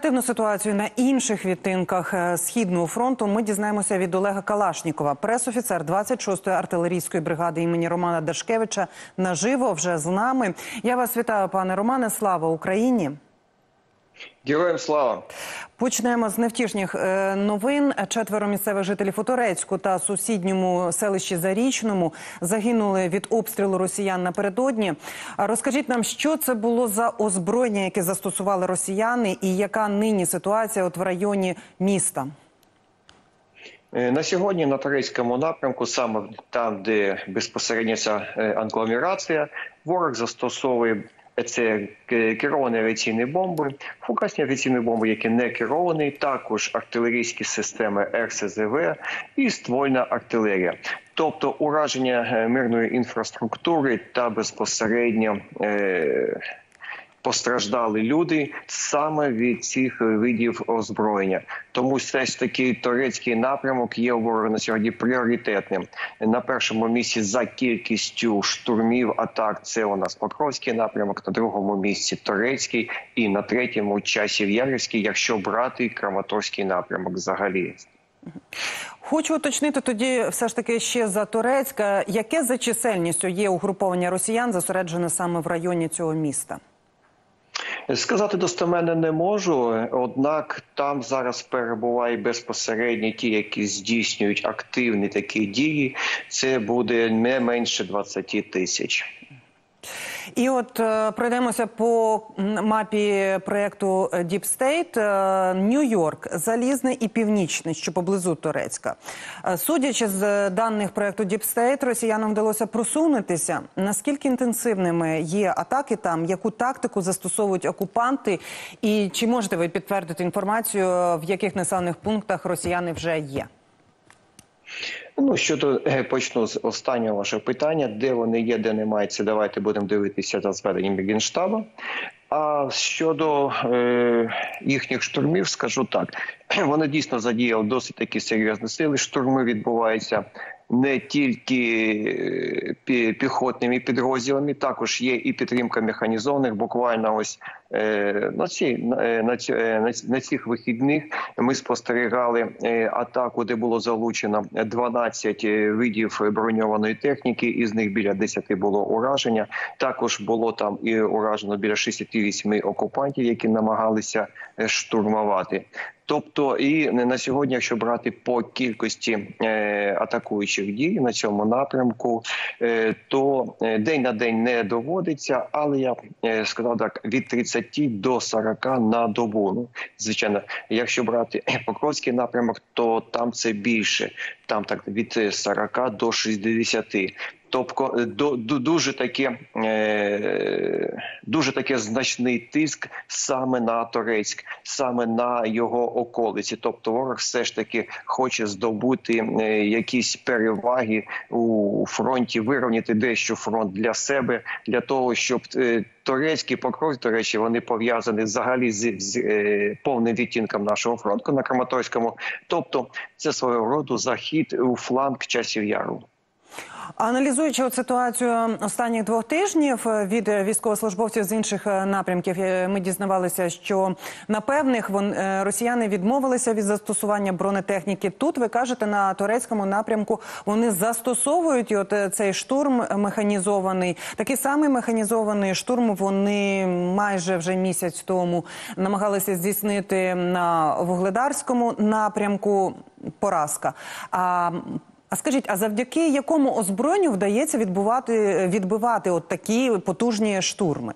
оперативну ситуацію на інших відтинках Східного фронту ми дізнаємося від Олега Калашнікова. Пресофіцер 26-ї артилерійської бригади імені Романа Дашкевича наживо вже з нами. Я вас вітаю, пане Романе. Слава Україні! Героям слава! Почнемо з невтішних новин. 4 місцевих жителів у Торецьку та сусідньому селищі Зарічному загинули від обстрілу росіян напередодні. Розкажіть нам, що це було за озброєння, яке застосували росіяни, і яка нині ситуація в районі міста? На сьогодні на Торецькому напрямку, саме там, де безпосередньо ця агломерація, ворог застосовує це керовані авіаційні бомби, фугасні авіаційні бомби, які не керовані, також артилерійські системи РСЗВ і ствольна артилерія. Тобто ураження мирної інфраструктури та безпосередньо постраждали люди саме від цих видів озброєння. Тому все ж таки Торецький напрямок є у ворога на сьогодні пріоритетним. На першому місці за кількістю штурмів, атак це у нас Покровський напрямок, на другому місці Торецький і на третьому Часів-Ярівський, якщо брати Краматорський напрямок взагалі. Хочу уточнити тоді все ж таки ще за Торецька. Яке за чисельністю є угруповання росіян, зосереджене саме в районі цього міста? Сказати достеменно не можу, однак там зараз перебувають безпосередньо ті, які здійснюють активні такі дії. Це буде не менше 20 тисяч. І от пройдемося по мапі проєкту Deep State. Нью-Йорк, Залізне і Північне, що поблизу Торецька. Судячи з даних проєкту Deep State, росіянам вдалося просунутися. Наскільки інтенсивними є атаки там, яку тактику застосовують окупанти? І чи можете ви підтвердити інформацію, в яких населених пунктах росіяни вже є? Почну з останнього вашого питання. Де вони є, де немає, це давайте будемо дивитися за зведенням Генштабу. А щодо їхніх штурмів, скажу так. Вони дійсно задіяли досить такі серйозні сили. Штурми відбуваються не тільки піхотними підрозділами, також є і підтримка механізованих. Буквально ось на цих вихідних ми спостерігали атаку, де було залучено 12 видів броньованої техніки, із них біля 10 було ураження. Також було там і уражено біля 68 окупантів, які намагалися штурмувати. Тобто і на сьогодні, якщо брати по кількості атакуючих дій на цьому напрямку, то день на день не доводиться, але я сказав так, від 30 до 40 на добу. Ну, звичайно, якщо брати Покровський напрямок, то там це більше, там так від 40 до 60. Тобто дуже таке значний тиск саме на Торецьк, саме на його околиці. Тобто ворог все ж таки хоче здобути якісь переваги у фронті, вирівняти дещо фронт для себе, для того, щоб Торецький, Покровський, до речі, вони пов'язані взагалі з повним відтінком нашого фронту на Краматорському. Тобто це свого роду захід у фланг Часів Яру. Аналізуючи ситуацію останніх 2 тижнів від військовослужбовців з інших напрямків, ми дізнавалися, що на певних росіяни відмовилися від застосування бронетехніки. Тут, ви кажете, на Торецькому напрямку вони застосовують цей штурм механізований. Такий самий механізований штурм вони майже вже місяць тому намагалися здійснити на Вугледарському напрямку. Поразка. А скажіть, а завдяки якому озброєнню вдається відбивати от такі потужні штурми?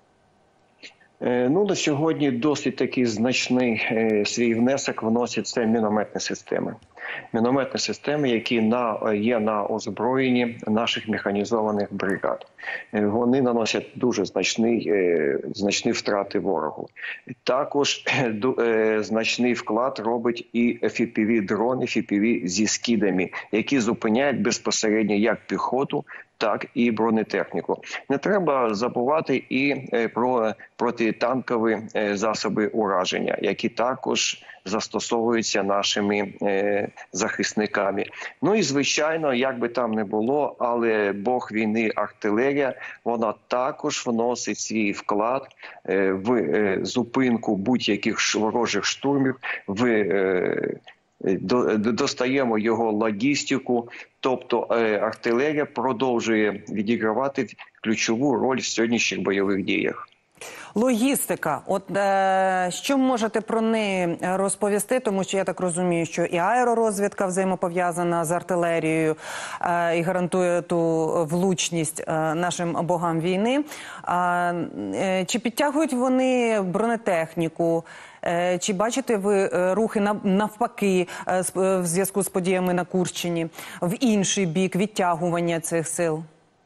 На сьогодні досить такий значний свій внесок вносять це мінометні системи. Мінометні системи, які є на озброєнні наших механізованих бригад. Вони наносять дуже значні втрати ворогу. Також значний вклад робить і FPV-дрони, FPV зі скидами, які зупиняють безпосередньо як піхоту, так і бронетехніку. Не треба забувати і про протитанкові засоби ураження, які також застосовуються нашими захисниками. Ну і звичайно, як би там не було, але бог війни артилерія, вона також вносить свій вклад в зупинку будь-яких ворожих штурмів, достаємо його логістику, тобто артилерія продовжує відігравати ключову роль в сьогоднішніх бойових діях. Логістика. От що можете про неї розповісти? Тому що я так розумію, що і аеророзвідка взаємопов'язана з артилерією і гарантує ту влучність нашим богам війни. Чи підтягують вони бронетехніку? Чи бачите ви рухи навпаки в зв'язку з подіями на Курщині, в інший бік відтягування цих сил?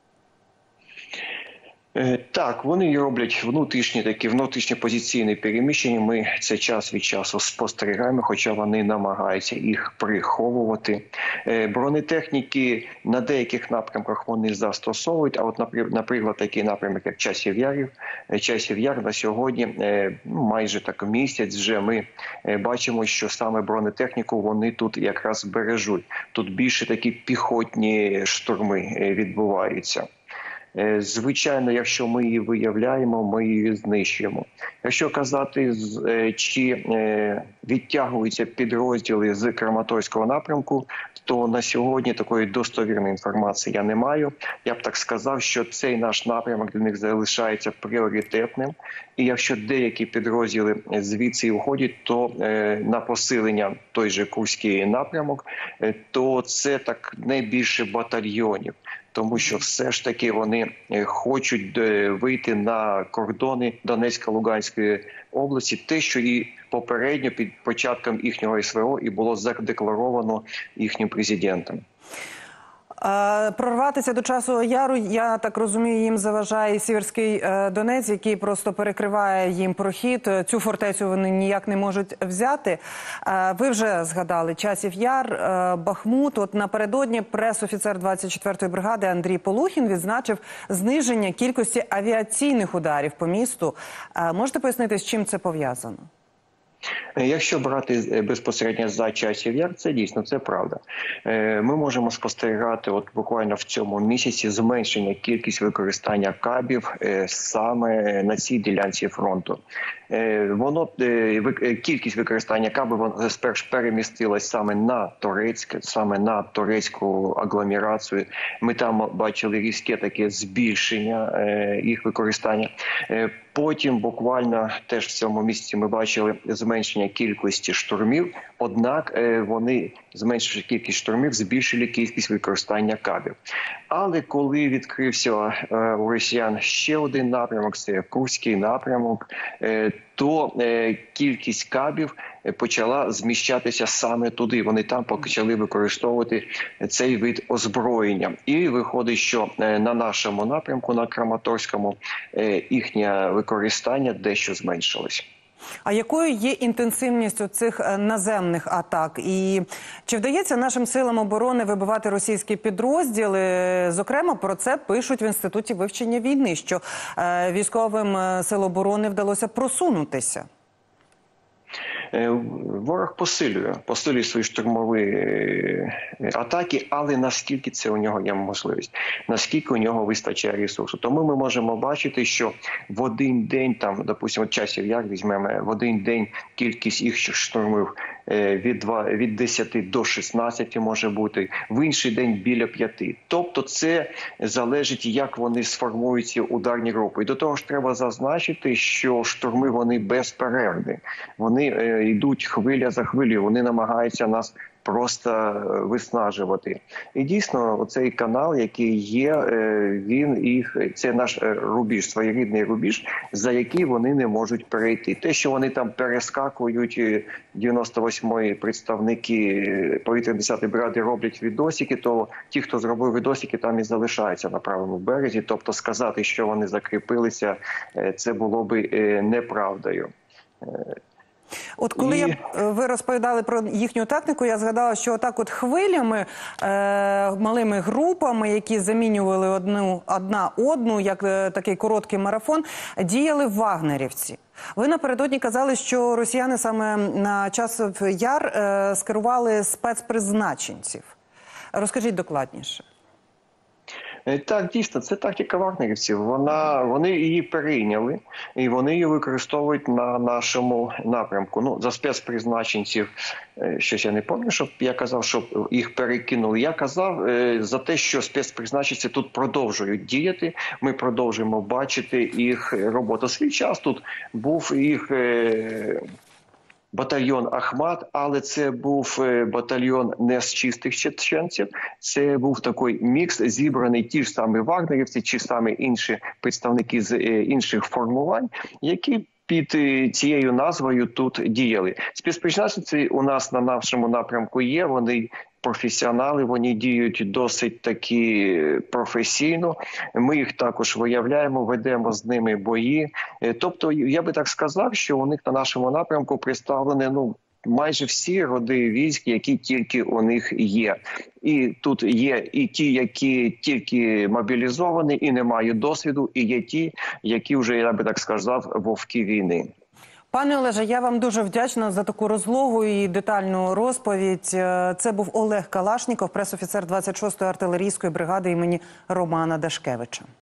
Так, вони роблять внутрішні позиційні переміщення. Ми це час від часу спостерігаємо, хоча вони намагаються їх приховувати. Бронетехніки на деяких напрямках вони застосовують, а от, наприклад, такий напрямок, як Часів Яр на сьогодні, майже так місяць вже ми бачимо, що саме бронетехніку вони тут якраз бережуть. Тут більше такі піхотні штурми відбуваються. Звичайно, якщо ми її виявляємо, ми її знищуємо. Якщо казати, чи відтягуються підрозділи з Краматорського напрямку, то на сьогодні такої достовірної інформації я не маю. Я б так сказав, що цей наш напрямок для них залишається пріоритетним. І якщо деякі підрозділи звідси уходять, то на посилення той же Курський напрямок, то це так не більше батальйонів. Тому що все ж таки вони хочуть вийти на кордони Донецько-Луганської області, те, що і попередньо під початком їхнього СВО і було задекларовано їхнім президентом. Прорватися до Часового Яру, я так розумію, їм заважає Сіверський Донець, який просто перекриває їм прохід. Цю фортецю вони ніяк не можуть взяти. Ви вже згадали Часів Яр, Бахмут. От напередодні пресофіцер 24-ї бригади Андрій Полухін відзначив зниження кількості авіаційних ударів по місту. Можете пояснити, з чим це пов'язано? Якщо брати безпосередньо за Часів Яр, це дійсно, це правда. Ми можемо спостерігати от буквально в цьому місяці зменшення кількість використання кабів саме на цій ділянці фронту. Кількість використання кабів спершу перемістилась саме на Торецьк, саме на Торецьку агломерацію. Ми там бачили різке таке збільшення їх використання. Потім буквально теж в цьому місяці ми бачили зменшення кількості штурмів, однак вони, зменшивши кількість штурмів, збільшили кількість використання кабів. Але коли відкрився у росіян ще один напрямок, це Курський напрямок, то кількість кабів почала зміщатися саме туди. Вони там почали використовувати цей вид озброєння. І виходить, що на нашому напрямку, на Краматорському, їхнє використання дещо зменшилось. А якою є інтенсивність цих наземних атак? І чи вдається нашим силам оборони вибивати російські підрозділи? Зокрема, про це пишуть в Інституті вивчення війни, що військовим сил оборони вдалося просунутися. Ворог посилює свої штурмові атаки, але наскільки це у нього є можливість, наскільки у нього вистачає ресурсу. Тому ми можемо бачити, що в один день, там, допустимо, Часів Яр візьмемо, в один день кількість їх штурмів від 10 до 16 може бути, в інший день біля 5. Тобто це залежить, як вони сформують ці ударні групи. І до того ж треба зазначити, що штурми вони безперервні. Вони йдуть хвиля за хвилею, вони намагаються нас просто виснажувати. І дійсно, оцей канал, який є, це наш рубіж, своєрідний рубіж, за який вони не можуть перейти. Те, що вони там перескакують, 98-ї представники повітряної 10-ї бригади роблять відосики, то ті, хто зробив відосики, там і залишаються на правому березі. Тобто сказати, що вони закріпилися, це було би неправдою. От коли ви розповідали про їхню тактику, я згадала, що отак от хвилями, малими групами, які замінювали одна одну, як такий короткий марафон, діяли вагнерівці. Ви напередодні казали, що росіяни саме на часів Яр скерували спецпризначенців. Розкажіть докладніше. Так, дійсно, це тактика вагнерівців. Вони її перейняли і вони її використовують на нашому напрямку. Ну, за спецпризначенців, щось я не пам'ятаю, щоб я казав, що їх перекинули. Я казав за те, що спецпризначенці тут продовжують діяти. Ми продовжуємо бачити їх роботу. Свій час тут був їх батальйон Ахмат, але це був батальйон не з чистих чеченців. Це був такий мікс, зібраний ті ж самі вагнерівці, ті ж самі інші представники з інших формувань, які під цією назвою тут діяли. Спецпризначенці у нас на нашому напрямку є, вони професіонали, вони діють досить таки професійно. Ми їх також виявляємо, ведемо з ними бої. Тобто, я би так сказав, що у них на нашому напрямку представлені майже всі роди військ, які тільки у них є. І тут є і ті, які тільки мобілізовані і не мають досвіду, і є ті, які вже, я би так сказав, вовки війни. Пане Олеже, я вам дуже вдячна за таку розлогу і детальну розповідь. Це був Олег Калашніков, пресофіцер 26-ї артилерійської бригади імені Романа Дашкевича.